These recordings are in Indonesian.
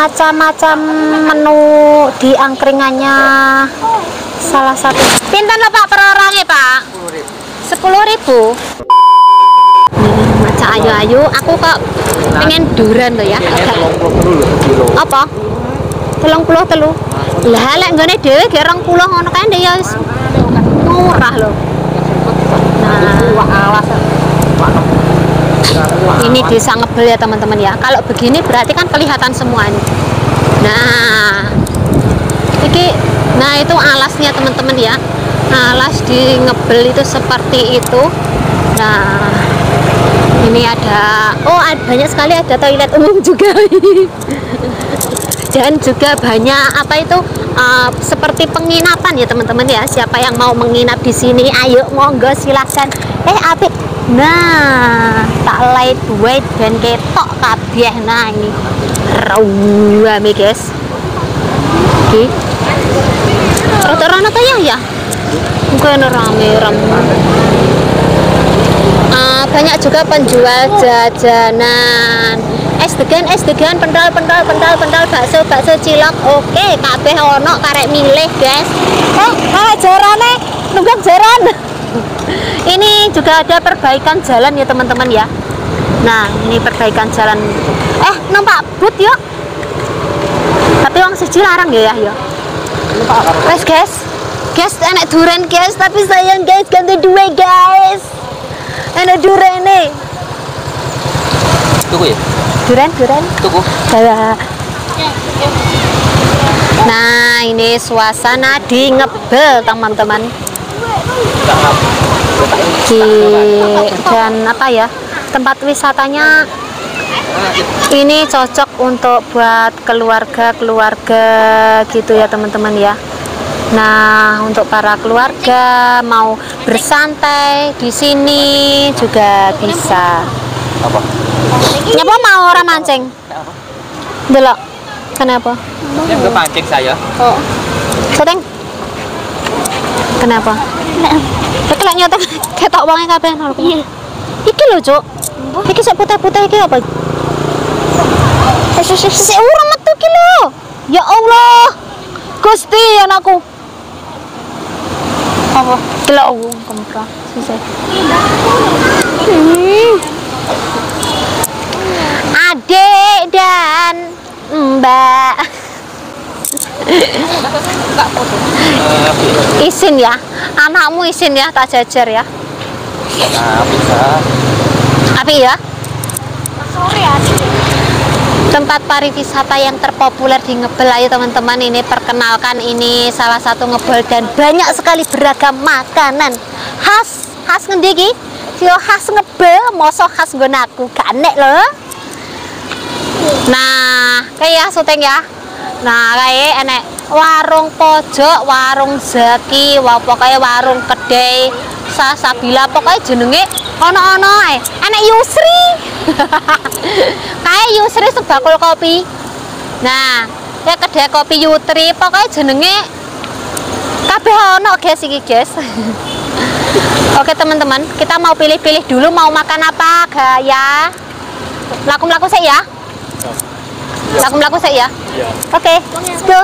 macam-macam menu di angkringannya. Salah satu. Pinten lho Pak per orangnya Pak? 10.000. Maca ayu-ayu, aku kok pengen duran loh ya. Apa? 33. Lah lek nggone dhewe ge 20 ngono kae ndek ya wis murah loh. Nah, ini desa Ngebel ya teman-teman ya. Kalau begini berarti kan kelihatan semua ini. Nah, itu alasnya teman-teman ya. Alas di Ngebel itu seperti itu. Nah, ini ada, banyak sekali, ada toilet umum juga. Dan juga banyak apa itu seperti penginapan ya teman-teman ya. Siapa yang mau menginap di sini, ayo monggo silahkan. Apik. Nah, tak lightweight dan ketok kabeh. Nah, ini rame guys. Oke. Rata-rata ya. Mungkin rame. Banyak juga penjual jajanan. Es degan, pentol, bakso cilok. Oke, kabeh ono karek milih, guys. Jarane, nunggak jaran. Ini juga ada perbaikan jalan ya, teman-teman ya. Nah, ini perbaikan jalan. Numpak but yuk. Tapi wong siji larang ya. Wes, guys. Guys, enak duren, guys, tapi sayang guys, ganti duwe, guys. Enak durene. Tuku ya? Duren. Tuku. Nah, ini suasana di Ngebel, teman-teman. Dan apa ya? Tempat wisatanya ini cocok untuk buat keluarga gitu ya, teman-teman ya. Nah, untuk para keluarga mau bersantai di sini juga bisa. Apa? Nyapa mau orang mancing? Delok. Kenapa? Yang mancing saya. Seteng. Kenapa? Iki lak nyotek ketok wonge kabeh nol. Iki lho, Cuk. Iki sik putih-putih iki apa? Sik ora metu ki lho. Ya Allah. Gusti anakku. Apa? Delok aku komprah sisih. Adik dan Mbak. Isin ya, anakmu isin ya, tak jajar ya. Bisa. Api ya. Tempat pariwisata yang terpopuler di Ngebel, ayo teman-teman, ini perkenalkan, ini salah satu Ngebel dan banyak sekali beragam makanan khas ngendi iki? Yo khas Ngebel, mosok khas nggon aku, gak enek loh. Nah, kayak syuting ya. Nah, kayak enek warung pojok, warung Zaki, pokoknya warung kedai Sasabila, pokoknya jenenge ono-ono ae. Enek Yusri. Kayak Yusri sebakul kopi. Nah, ya kedai kopi Yutri, pokoknya jenenge kabeh ono guys iki, guys. Oke teman-teman, kita mau pilih-pilih dulu mau makan apa, gaya. Laku-laku sih ya. Laku-laku sih ya. Oke, let's go.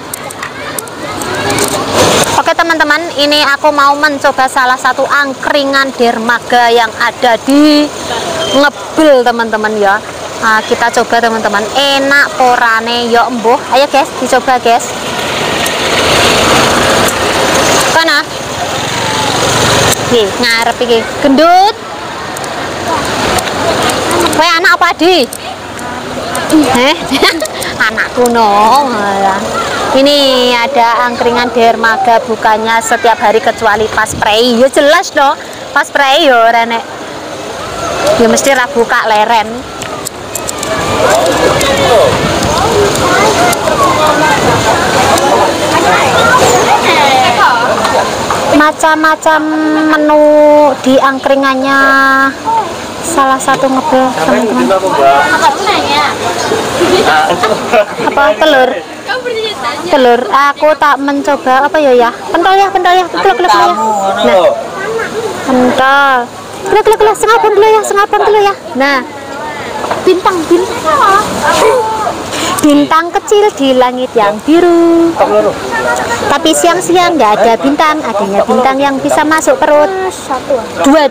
Oke teman-teman, ini aku mau mencoba salah satu angkringan dermaga yang ada di Ngebel teman-teman ya. Nah, kita coba teman-teman, enak porane ya embuh. Ayo guys, dicoba guys. Kana? Nih, ngarep iki. Gendut. Kowe anak apa, Di? Anakku no. Ini ada angkringan dermaga, bukannya setiap hari kecuali pas prei. Ya jelas loh, pas prei yo renek. Ya mesti ra buka leren. Macam-macam menu di angkringannya salah satu Ngebel teman-teman. Apa telur? Aku tak mencoba apa ya? Pentol ya. Nah, pentol. Setengah pentol ya. Nah, bintang. Bintang kecil di langit yang biru. Tapi siang-siang nggak ada bintang, adanya bintang yang bisa masuk perut. Dua.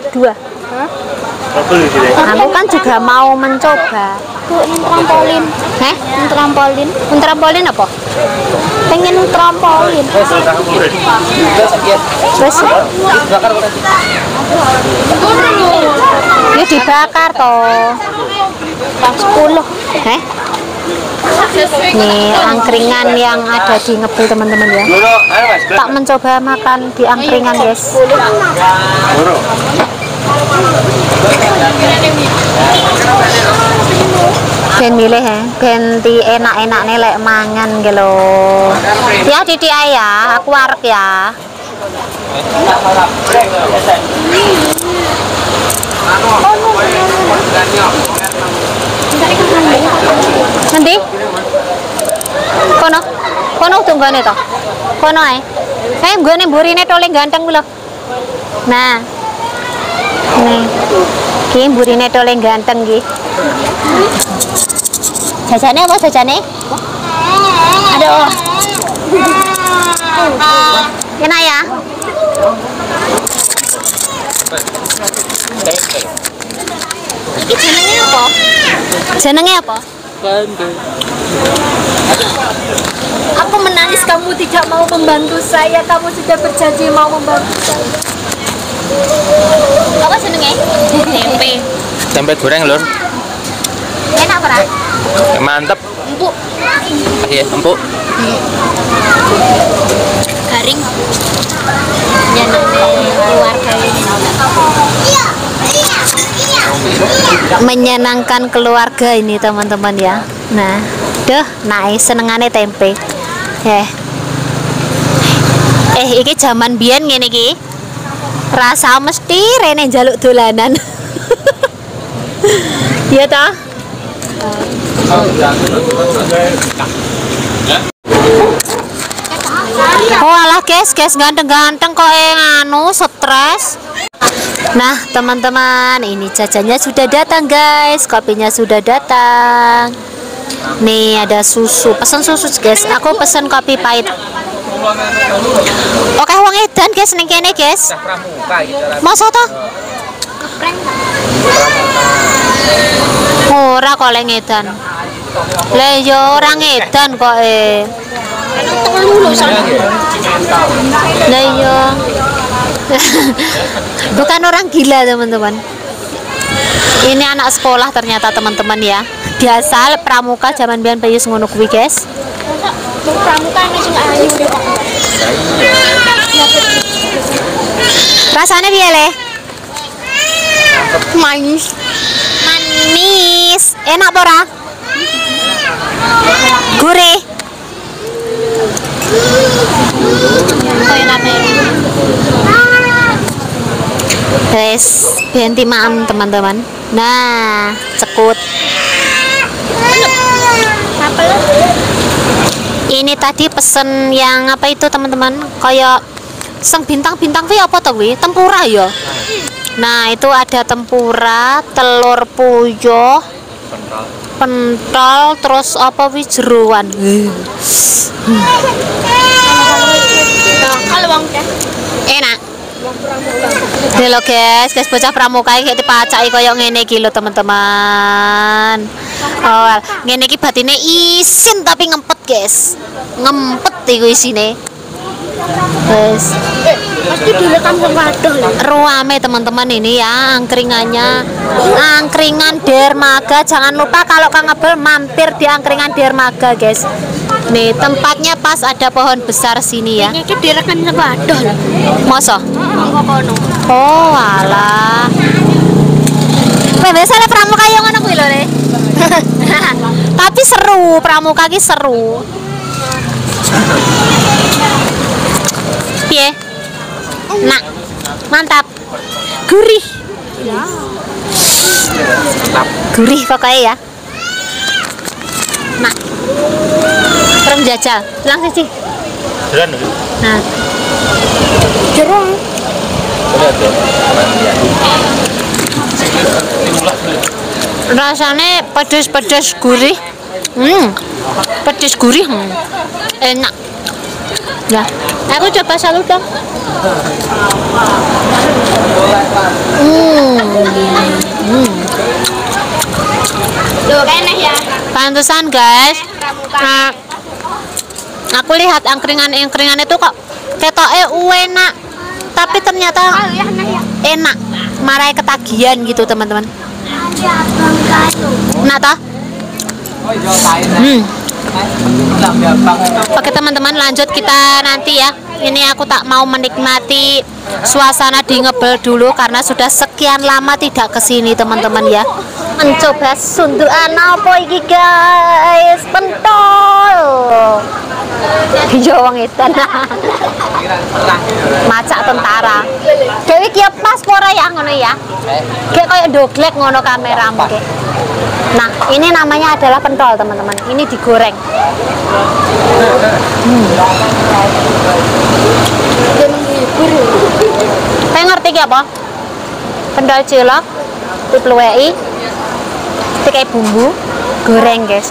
Aku kan juga mau mencoba. Trampolin. Trampolin. Trampolin apa? Pengen trampolin. Terus ya dibakar toh. Pas 10. Nih angkringan yang ada di Ngebul teman-teman ya. Tak mencoba makan di angkringan guys. Ben milih ya, ben di enak-enak nih lek mangan gitu. Ya Didi ya, aku arek ya. Nanti? Kono tunggane to. Kono ae. Nggone mburine tole ganteng lho. Nah. Nih. Ki mburine tole ganteng ki. Jajane apa jajane? Aduh. Enak ya? Iki jenenge apa? Jenenge apa? Aku menangis, kamu tidak mau membantu saya. Kamu sudah berjanji mau membantu saya. Apa jenenge? Tempe. Tempe goreng lur. Enak ora? Mantep. Empuk. Iya, empuk. Garing. Keluarga menyenangkan keluarga ini teman-teman ya. Nah, naik senengane tempe. Iki zaman biyen ngene iki. Rasa mesti rene njaluk dolanan. Iya toh? Oh alah guys ganteng-ganteng kok anu stres. Nah teman-teman, ini jajannya sudah datang guys, kopinya sudah datang. Nih ada susu, pesan susu guys, aku pesan kopi pahit. Oke wong edan guys ning kene guys. Masa toh? Ora kok lek edan. Lah yo ora edan kok Lah iya. Bukan orang gila teman-teman. Ini anak sekolah ternyata teman-teman ya. Biasa pramuka zaman biyen payus ngono kuwi guys. Pramuka ana sing ayu. Rasanya piye le? Manis. Manis. Enak apa ora? Gurih. Guys, ganti maam teman-teman. Nah, cekut. Ini tadi pesen yang apa itu teman-teman? Kayak seng bintang-bintang kuwi apa to kuwi? Tempura ya. Nah, itu ada tempura, telur puyuh, pentol, terus apa kuwi jeroan. Enak. Halo guys bocah pramuka iki dipacaki koyo ngene iki lho teman-teman. Oh, ngene iki batine isin tapi ngempet guys. Ngempet iku isine. Guys, Pasti direkam sama waduh lho. ruame teman-teman ini ya angkringannya. Angkringan Dermaga. Jangan lupa kalau Kang Ngebul mampir di angkringan Dermaga guys. Nih tempatnya pas ada pohon besar sini ya. Iki direkam sama waduh lho. Masa? Monggo kono. Oh alah. Biasanya pramuka yang ngono kuwi lho Le. Tapi seru, pramuka ki seru. Piye? Nah, mantap. Gurih. Gurih pokoknya ya. Nah. Terus jajal. Lang sih. Jalan. Nah. Jeruk. Rasanya pedes-pedes gurih. Pedes gurih. Enak. Ya, aku coba salut dong. Tuh kene ya. Pantesan guys. Nah, aku lihat angkringan itu kok ketoknya enak, tapi ternyata enak. Marai ketagihan gitu teman-teman. Nah toh. Oke teman-teman, lanjut kita nanti ya. Ini aku tak mau menikmati suasana di Ngebel dulu karena sudah sekian lama tidak kesini teman-teman ya. Mencoba sundukan apa iki guys? Pentol. Iya wong edan. Macak tentara. Dewi ki pas ora ya ngono ya. Kayak koyo doglek ngono kameramu ki. Nah, ini namanya adalah pentol teman-teman. Ini digoreng. Saya ngerti ki apa? Pentol cilok, dipluweki, dikai bumbu, goreng guys.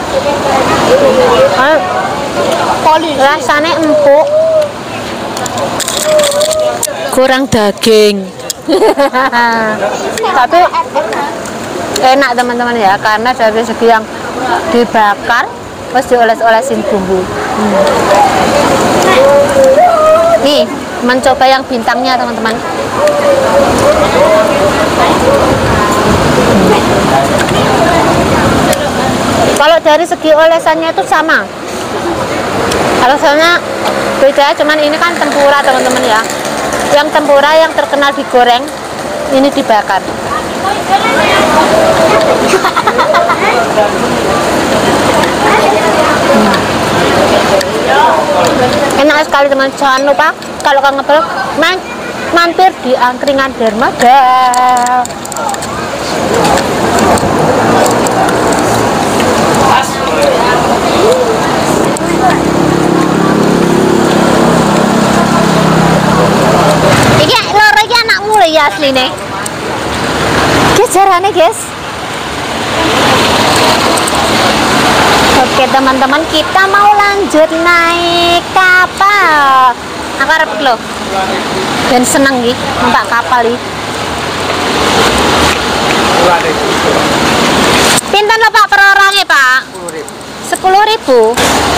Rasanya empuk, kurang daging. Tapi enak teman-teman ya, karena dari segi yang dibakar terus dioles-olesin bumbu. Nih, mencoba yang bintangnya teman-teman. Kalau dari segi olesannya itu sama, alasannya beda, cuman ini kan tempura teman-teman ya. Yang tempura yang terkenal digoreng, ini dibakar. Enak sekali teman. Jangan lupa kalau kangen Ngebel mampir di angkringan Dermaga. Iki loro iki anakmu lho ya asline. Jarane guys. Oke teman-teman, kita mau lanjut naik kapal. Aku harap lo dan seneng nih numpak kapal nih. Pinten lo Pak per orangnya Pak? 10.000.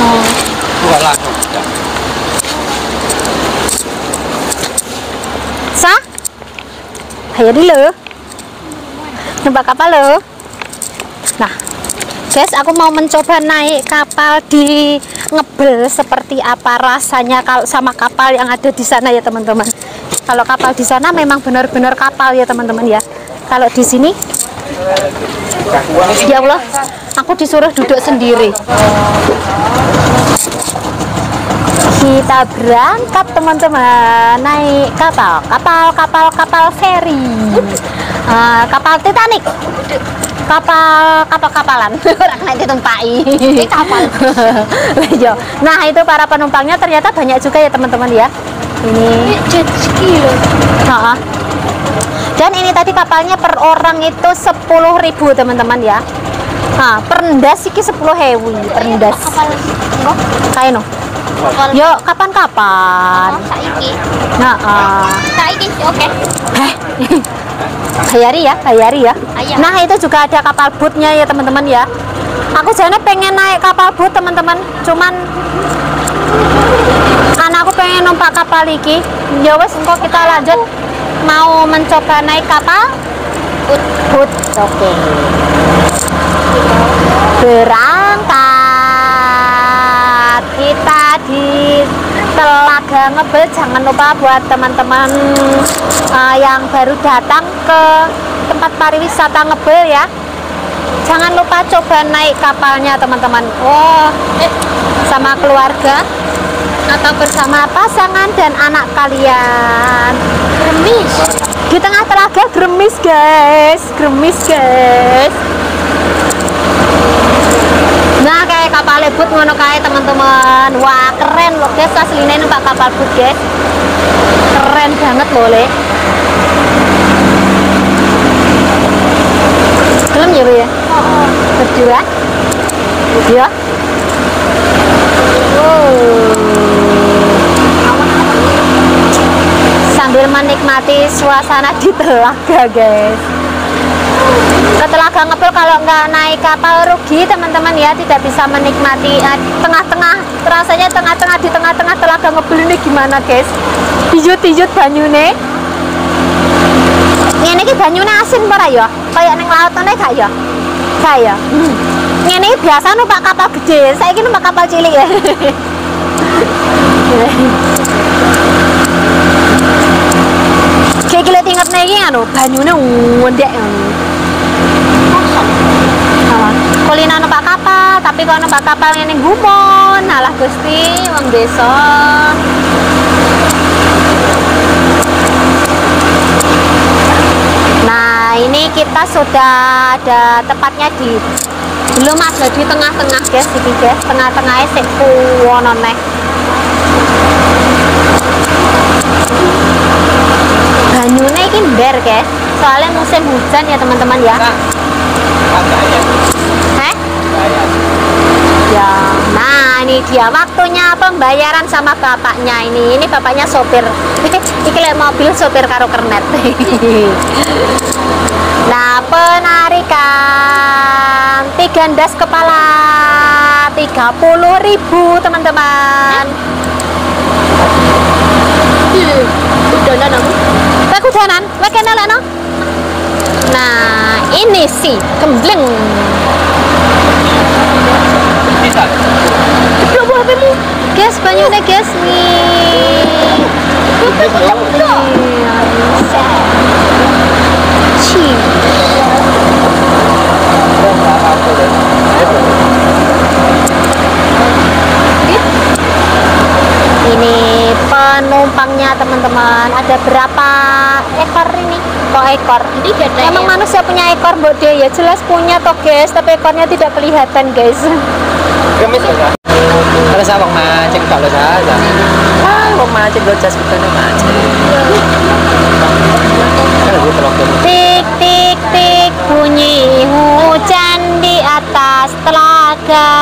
Sah? Ayo dulu. Numpak kapal lo. Nah guys, aku mau mencoba naik kapal di Ngebel seperti apa rasanya kalau sama kapal yang ada di sana ya teman-teman. Kalau kapal di sana memang benar-benar kapal ya teman-teman ya. Kalau di sini ya Allah, aku disuruh duduk sendiri. Kita berangkat teman-teman, naik kapal feri, kapal Titanic, kapal-kapalan orang nanti tumpai kapal. Nah itu para penumpangnya ternyata banyak juga ya teman-teman ya. Ini jet ski loh. Dan ini tadi kapalnya per orang itu 10.000 teman-teman ya. Nah perendas iki 10.000 perendas. Kayak no. Yo kapan-kapan. Saiki. Saiki oke. Hayari ya. Nah itu juga ada kapal bootnya ya teman-teman ya. Aku jane pengen naik kapal boot teman-teman, cuman anakku pengen numpak kapal iki. Ya wes engko kita lanjut mau mencoba naik kapal boot. Oke. Berangkat kita di Telaga Ngebel. Jangan lupa buat teman-teman yang baru datang ke tempat pariwisata Ngebel ya, jangan lupa coba naik kapalnya teman-teman. Sama keluarga atau bersama pasangan dan anak kalian. Gremis di tengah telaga, gremis guys. Nah kayak kapal boot ngono kae teman-teman. Wah keren loh guys, aslinya numpak kapal boot guys, keren banget loh le. Belum ya Bu ya? Berdua Ya. Sambil menikmati suasana di telaga, guys. Ke telaga ngepel kalau nggak naik kapal rugi teman-teman ya, tidak bisa menikmati tengah-tengah, rasanya tengah-tengah di tengah-tengah telaga ngepel ini gimana, guys? Tijut-tijut banyune. Ngene iki banyune asin ora ya? Kayak ning laut ngene gak ya? Gak ya. Ngene iki biasa numpak kapal gede, saiki numpak kapal cilik ya. Kayak gila tingkat nih anu banyune ngondek. Kulina numpak kapal, tapi kalau numpak kapal ini gumon, alah Gusti, wong desa. Nah, ini kita sudah ada tepatnya di belum ada di tengah-tengah, guys, iki guys, tengah-tengahnya sik kuwono neh. Banyune iki mber, guys. Soalnya musim hujan ya, teman-teman ya. Ya, nah ini dia waktunya pembayaran sama bapaknya ini. Ini bapaknya sopir. Iki lek mobil sopir karo kernet. Nah, penarikan 3 kepala 30.000 teman-teman. Kudanan aku. Kudanan, kene lek no. Nah, ini sih gembleng. Bisa. Belum HP-mu. Guys, banyune guys nih. Ini penumpangnya teman-teman, ada berapa ekor ini? Kok ekor? Emang manusia punya ekor, Mbok De? Ya jelas punya toh guys, tapi ekornya tidak kelihatan guys. Kemis ya. Kalau saya bang macet kalau saja. Bang macet gue jas kita macet. Tik tik tik bunyi hujan di atas telaga.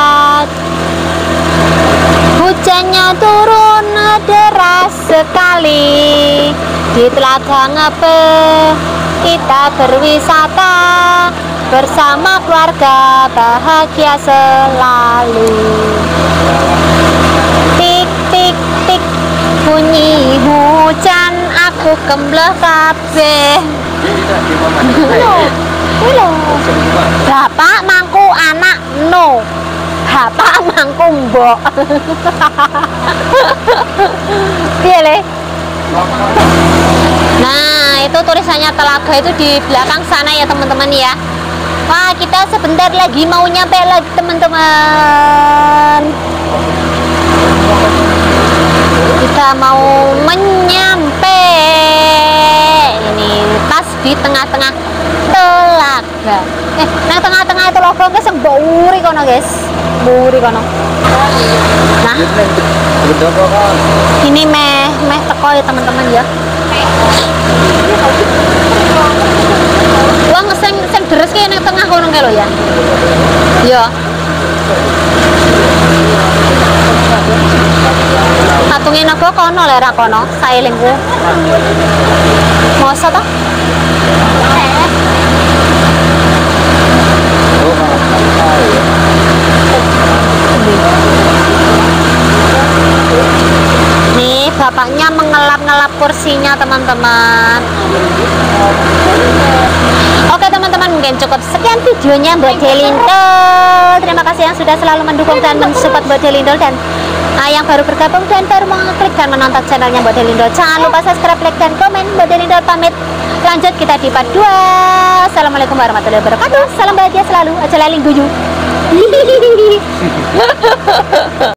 Hujannya turun deras sekali di telaga Ngepe. Kita berwisata bersama keluarga, bahagia selalu. Tik tik tik bunyi hujan, aku gembleh kabeh. Halo. Bapak mangku anak no. Bapak mangku mbok. Piye le? Nah, itu tulisannya telaga itu di belakang sana ya teman-teman ya. Wah, kita sebentar lagi mau nyampe lagi teman-teman. Kita mau menyampe. Ini pas di tengah-tengah telaga. Nah tengah-tengah itu logo guys, yang mburi kono guys. Mburi kono. Nah, ini meh teko ya teman-teman ya. Wong sing deres ki ning tengah kono kae lho ya. Ya. Patunge naga kono lek ra kono, saeling ku. Mosok ta? Nih bapaknya mengelap-ngelap kursinya teman-teman. Oke teman-teman, mungkin cukup sekian videonya Mbok Delindol. Terima kasih yang sudah selalu mendukung dan mensupport Mbok Delindol, dan yang baru bergabung dan baru mengklik dan menonton channelnya Mbok Delindol. Jangan lupa subscribe, like, dan komen. Mbok Delindol pamit. Lanjut kita di part 2. Assalamualaikum warahmatullahi wabarakatuh. Salam bahagia selalu. Aja laling guyu.